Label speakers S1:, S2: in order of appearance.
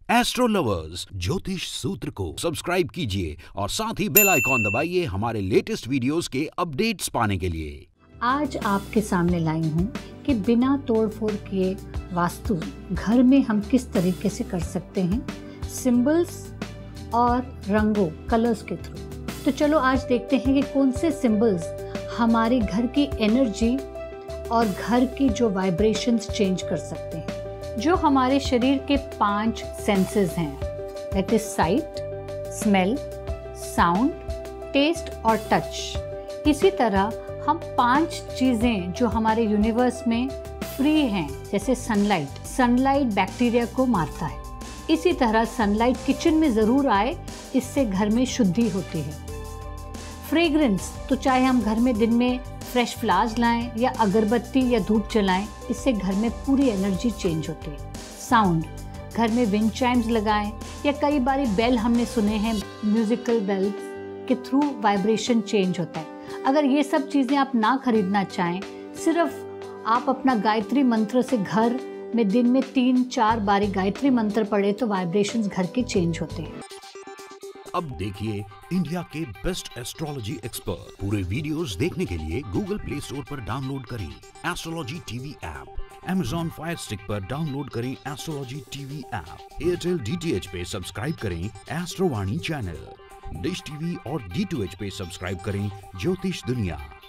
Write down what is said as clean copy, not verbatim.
S1: Astro lovers ज्योतिष सूत्र को सब्सक्राइब कीजिए और साथ ही बेल आइकॉन दबाइए हमारे लेटेस्ट वीडियोस के अपडेट्स पाने के लिए।
S2: आज आपके सामने लाई हूँ कि बिना तोड़-फोड़ किए वास्तु घर में हम किस तरीके से कर सकते हैं, सिंबल्स और रंगों कलर्स के थ्रू। तो चलो आज देखते हैं कि कौन से सिंबल्स हमारे घर की एनर्जी और घर की जो वाइब्रेशंस चेंज कर सकते हैं। जो हमारे शरीर के 5 सेंसेस हैं, that is sight, smell, sound, taste और टच। इसी तरह हम 5 चीज़ें जो हमारे यूनिवर्स में फ्री हैं, जैसे सनलाइट बैक्टीरिया को मारता है। इसी तरह सनलाइट किचन में ज़रूर आए, इससे घर में शुद्धि होती है। फ्रेग्रेंस, तो चाहे हम घर में दिन में फ्रेश फ्लावर्स लाएं या अगरबत्ती या धूप जलाएं, इससे घर में पूरी एनर्जी चेंज होती है। साउंड, घर में विंड चाइम्स लगाएं या कई बारी बेल हमने सुने हैं, म्यूजिकल बेल्स के थ्रू वाइब्रेशन चेंज होता है। अगर ये सब चीज़ें आप ना खरीदना चाहें, सिर्फ आप अपना गायत्री मंत्र से घर में दिन में 3-4 बारी गायत्री मंत्र पढ़े तो वाइब्रेशंस घर के चेंज होते हैं।
S1: अब देखिए इंडिया के बेस्ट एस्ट्रोलॉजी एक्सपर्ट। पूरे वीडियोस देखने के लिए गूगल प्ले स्टोर पर डाउनलोड करें astrology TV app, Amazon fire stick पर डाउनलोड करें astrology TV app, Airtel DTH पे सब्सक्राइब करें एस्ट्रोवाणी चैनल, डिश टीवी और D2H पे सब्सक्राइब करें ज्योतिष दुनिया।